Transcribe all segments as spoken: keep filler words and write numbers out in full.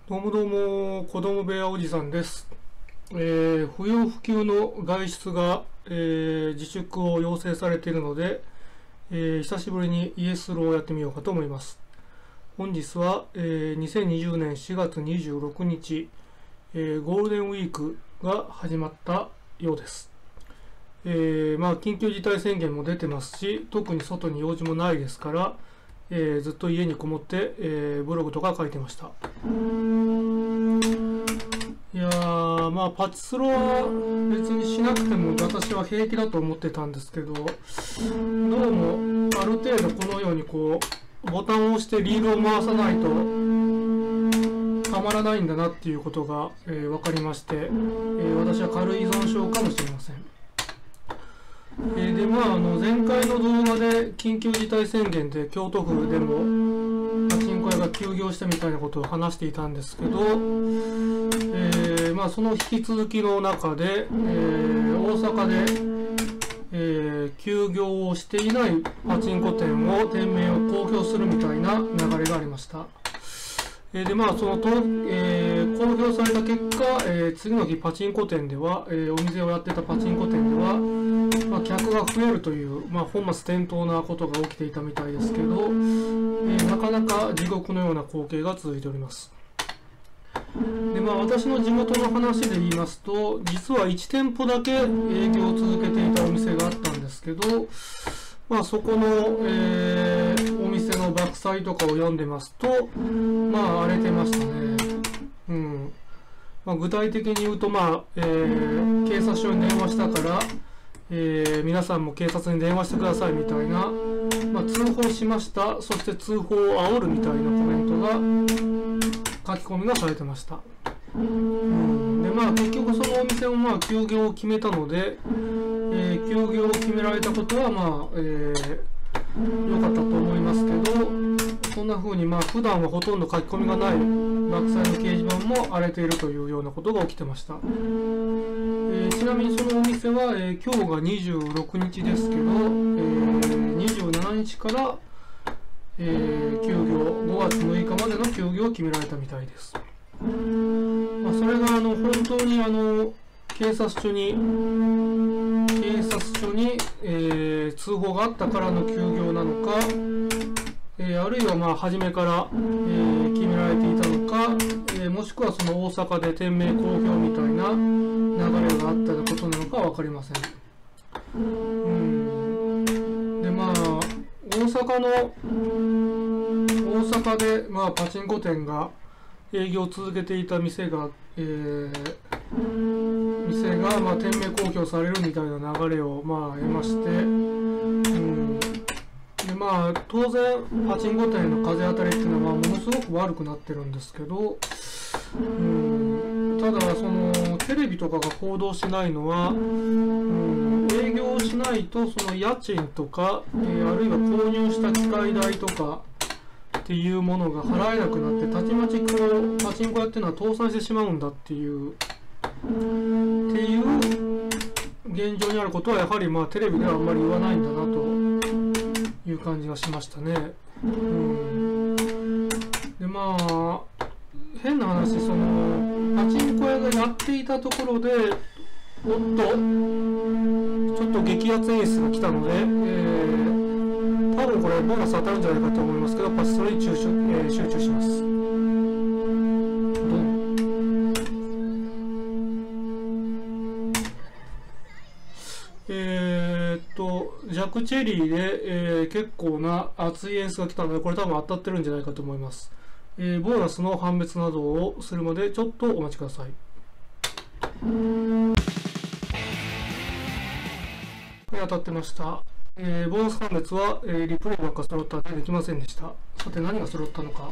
どうもどうも、子供部屋おじさんです。えー、不要不急の外出が、えー自粛を要請されているので、えー久しぶりにイエスローをやってみようかと思います。本日は、えーにせんにじゅうねんしがつにじゅうろくにち、えーゴールデンウィークが始まったようです。えーまあ、緊急事態宣言も出てますし、特に外に用事もないですから、えーずっと家にこもって、えーブログとか書いてました。いやー、まあパチスロは別にしなくても私は平気だと思ってたんですけど、どうもある程度このようにこうボタンを押してリールを回さないとたまらないんだなっていうことが、えー分かりまして、えー私は軽い依存症かもしれません。えーでまあ、あの前回の動画で緊急事態宣言で京都府でもパチンコ屋が休業したみたいなことを話していたんですけど、えーまあ、その引き続きの中で、えー大阪で、えー休業をしていないパチンコ店を店名を公表するみたいな流れがありました。えーでまあ、そのと、えー公表された結果、えー次の日パチンコ店では、えーお店をやってたパチンコ店では、まあ、客が増えるという、まあ、本末転倒なことが起きていたみたいですけど、えーなかなか地獄のような光景が続いております。でまあ、私の地元の話で言いますと、実はいち店舗だけ営業を続けていたお店があったんですけど、まあ、そこの、えーお店の爆災とかを読んでますと、まあ荒れてましたね。うんまあ、具体的に言うと、まあえー警察署に電話したから、えー皆さんも警察に電話してくださいみたいな、まあ、通報しました、そして通報を煽るみたいなコメントが書き込みがされてました。うんでまあ、結局そのお店もまあ休業を決めたので、えー休業を決められたことはまあ、えー良かったと思いますけど、そんな風にまあ普段はほとんど書き込みがない爆災の掲示板も荒れているというようなことが起きてました。えーちなみにそのお店は、えー今日がにじゅうろくにちですけど、えーにじゅうしちにちから、えー休業、ごがつむいかまでの休業を決められたみたいです。まあ、それがあの本当にあの警察署に警察署に、えー通報があったからの休業なのか、えーあるいはまあ初めから、えー決められていたのか、えーもしくはその大阪で店名公表みたいな流れがあったことなのかは分かりません。うんでまあ大阪の大阪で、まあ、パチンコ店が営業を続けていた店が、えー店が、まあ、店名公表されるみたいな流れを、まあ、得まして、うんでまあ、当然パチンコ店の風当たりっていうのは、まあ、ものすごく悪くなってるんですけど、うんただそのテレビとかが報道しないのは、うん営業をしないとその家賃とか、えーあるいは購入した機械代とかっていうものが払えなくなって、たちまちこうパチンコ屋っていうのは倒産してしまうんだっていうっていう現状にあることは、やはりまあテレビではあんまり言わないんだなという感じがしましたね。うんでまあ変な話、そのパチンコ屋がやっていたところでおっとちょっと激アツ演出が来たので、えー、多分これボーナス当たるんじゃないかと思いますけど、パチスロに集中、えー、集中します。えー、っとジャックチェリーで、えー結構な熱い演出が来たので、これ多分当たってるんじゃないかと思います。えーボーナスの判別などをするまでちょっとお待ちください。当たってました。えーボーナス判別は、えーリプレイばっか揃ったのでできませんでした。さて何が揃ったのか。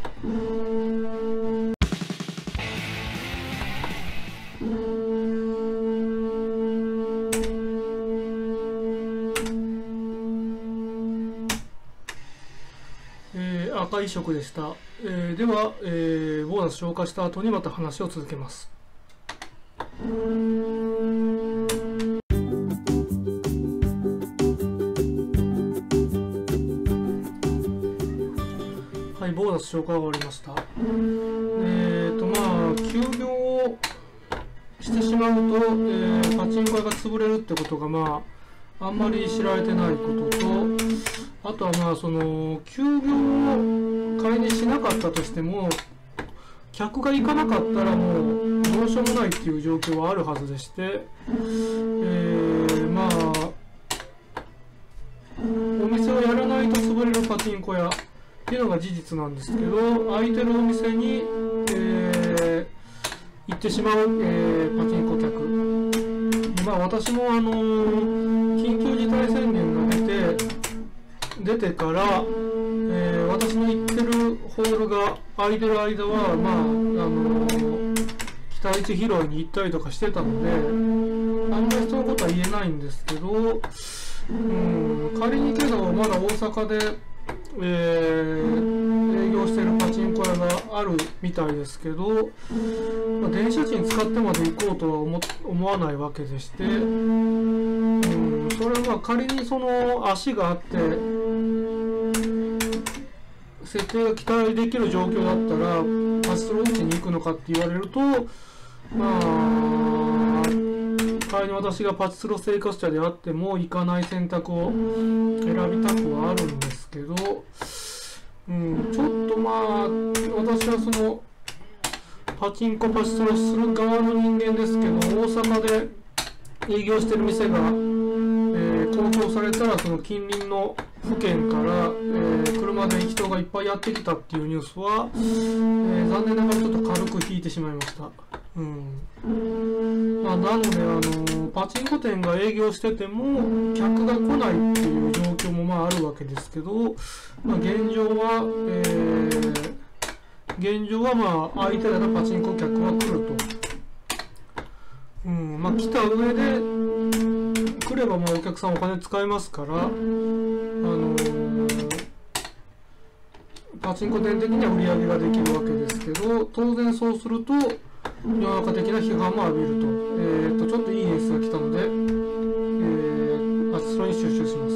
えー赤い色でした。えーでは、えーボーナス消化した後にまた話を続けます。はい、ボーナス消化が終わりました。えーとまあ休業をしてしまうと、えー、パチンコ屋が潰れるってことがまああんまり知られてないことと、あとはまあその休業を仮にしなかったとしても客が行かなかったらもうどうしようもないっていう状況はあるはずでして、えー、まあお店をやらないと潰れるパチンコ屋っていうのが事実なんですけど、空いてるお店に、えー、行ってしまう、えー、パチンコ客、まあ私もあのー、緊急事態宣言が出て出てから、えー、私の行ってるホールが空いてる間はまああのー、期待値拾いに行ったりとかしてたので、あんまりそのことは言えないんですけど、うん、仮にけどまだ大阪で、えー、営業してるパチンコ屋があるみたいですけど、まあ、電車賃使ってまで行こうとは 思, 思わないわけでして、うん、それはまあ仮にその足があって設定が期待できる状況だったらパチスロ打ちに行くのかって言われると、まあ仮に私がパチスロ生活者であっても行かない選択を選びたくはあるんですけど、うん、ちょっとまあ私はそのパチンコパチスロする側の人間ですけど、大阪で営業してる店が、えー、公表されたらその近隣の府県から、えー、車で人がいっぱいやってきたっていうニュースは、えー、残念ながらちょっと軽く引いてしまいました。うんまあ、なので、あのパチンコ店が営業してても客が来ないっていう状況もまああるわけですけど、まあ、現状は、えー、現状はまあ空いてたらパチンコ客は来ると、うんまあ、来た上で来ればまあお客さんお金使いますから、あのー、パチンコ店的には売り上げができるわけですけど、当然そうすると世の中的な批判も浴びると、えー、とちょっといい演出が来たので、えー、パチスロに集中します。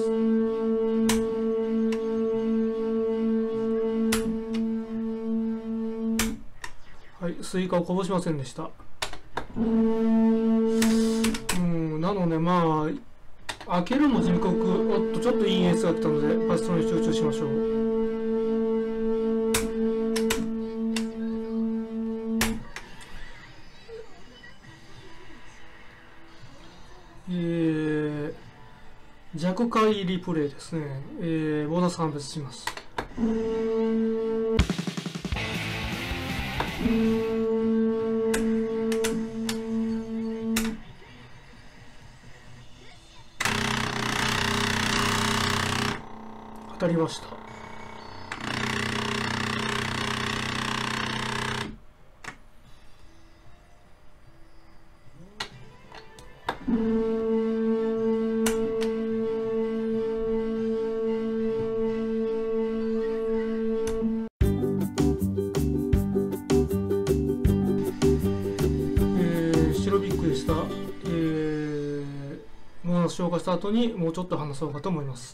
はい、スイカをこぼしませんでした。うんなのでまあ開けるも地獄、おっとちょっといい演出が来たのでパチスロに集中しましょう。えー、弱回リプレイですね、えー、ボーナス判別します。当たりました。消化した後にもうちょっと話そうかと思います。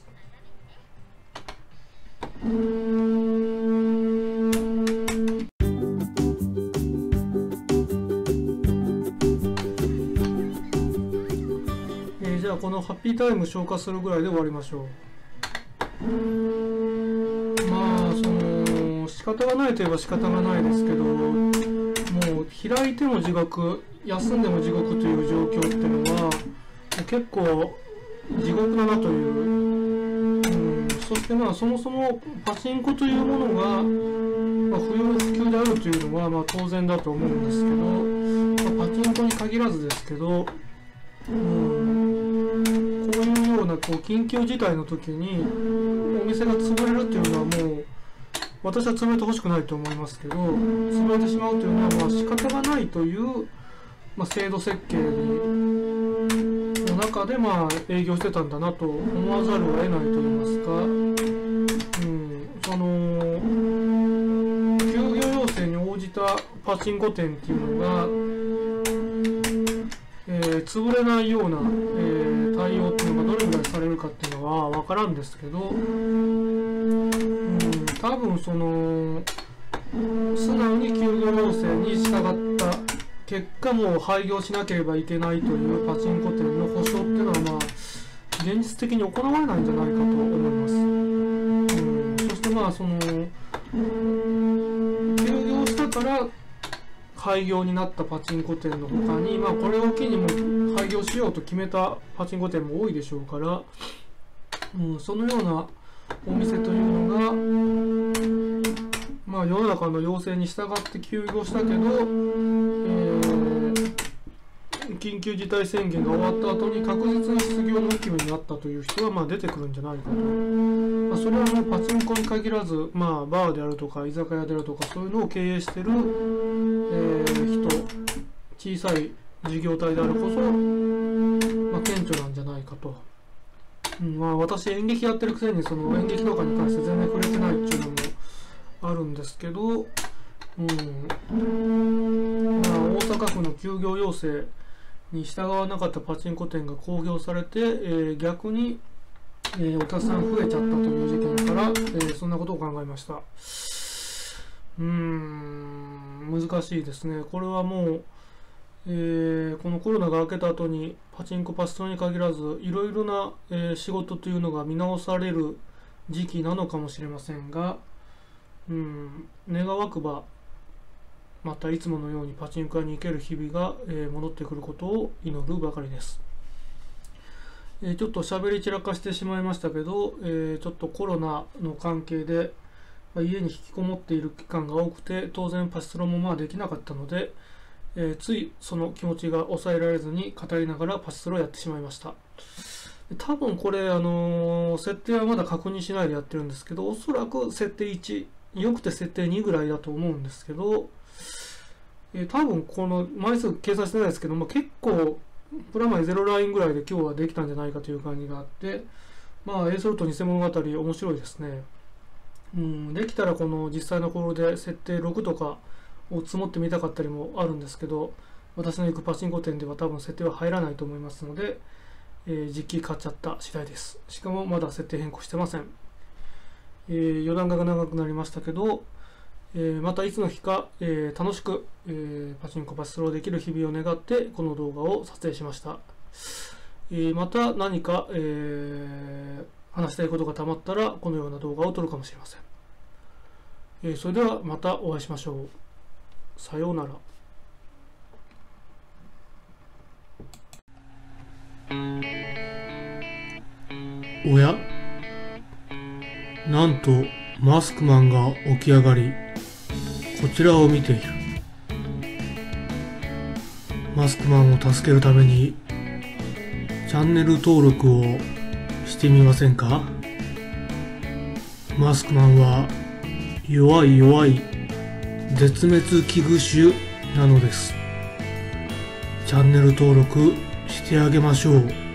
えー、じゃあこのハッピータイム消化するぐらいで終わりましょう。まあその仕方がないといえば仕方がないですけど、もう開いても地獄休んでも地獄という状況っていうのは結構地獄だなという、うん、そしてまあそもそもパチンコというものが、まあ、不要不急であるというのはまあ当然だと思うんですけど、まあ、パチンコに限らずですけど、うん、こういうようなこう緊急事態の時にお店が潰れるっていうのはもう私は潰れてほしくないと思いますけど、潰れてしまうというのはまあ仕方がないという、まあ、制度設計にの中でまあ営業してたんだなと思わざるを得ないと言いますか、うん、その休業要請に応じたパチンコ店っていうのが、えー、潰れないような、えー、対応っていうのがどれぐらいされるかっていうのは分からんですけど、うん、多分その素直に休業要請に従った結果もう廃業しなければいけないというパチンコ店の保証っていうのはまあ現実的に行われないんじゃないかと思います。うん、そしてまあその休業したから廃業になったパチンコ店の他に、まあ、これを機にも廃業しようと決めたパチンコ店も多いでしょうから、うん、そのようなお店というのが、まあ、世の中の要請に従って休業したけど、えー、緊急事態宣言が終わった後に確実に失業の危機になったという人はまあ出てくるんじゃないかと。まあ、それはもうパチンコに限らず、まあ、バーであるとか居酒屋であるとかそういうのを経営している、えー、人、小さい事業体であるこそ、まあ、顕著なんじゃないかと。うん、まあ、私演劇やってるくせにその演劇とかに関して全然触れてないっていうのもあるんですけど、うん、まあ、大阪府の休業要請に従わなかったパチンコ店が公表されて、えー、逆に、えー、お客さん増えちゃったという事件から、えー、そんなことを考えました。うーん、難しいですね。これはもう、えー、このコロナが明けた後にパチンコパチスロに限らずいろいろな、えー、仕事というのが見直される時期なのかもしれませんが、うん、願わくばまたいつものようにパチンコ屋に行ける日々が、えー、戻ってくることを祈るばかりです。えー、ちょっと喋り散らかしてしまいましたけど、えー、ちょっとコロナの関係で、まあ、家に引きこもっている期間が多くて当然パチスロもまあできなかったので、えー、ついその気持ちが抑えられずに語りながらパチスロをやってしまいました。多分これ、あのー、設定はまだ確認しないでやってるんですけど、おそらく設定いち、よくて設定にぐらいだと思うんですけど、えー、多分この枚数計算してないですけど、まあ、結構プラマイゼロラインぐらいで今日はできたんじゃないかという感じがあって、まあ、エーソルト偽物語面白いですね。うん、できたらこの実際の頃で設定ろくとかを積もってみたかったりもあるんですけど、私の行くパチンコ店では多分設定は入らないと思いますので、えー、実機買っちゃった次第です。しかもまだ設定変更してません。えー、余談が長くなりましたけど、えー、またいつの日か、えー、楽しく、えー、パチンコパチスロできる日々を願ってこの動画を撮影しました。えー、また何か、えー、話したいことがたまったらこのような動画を撮るかもしれません。えー、それではまたお会いしましょう。さようなら。おや、なんとマスクマンが起き上がりこちらを見ている。マスクマンを助けるためにチャンネル登録をしてみませんか？マスクマンは弱い弱い絶滅危惧種なのです。チャンネル登録してあげましょう。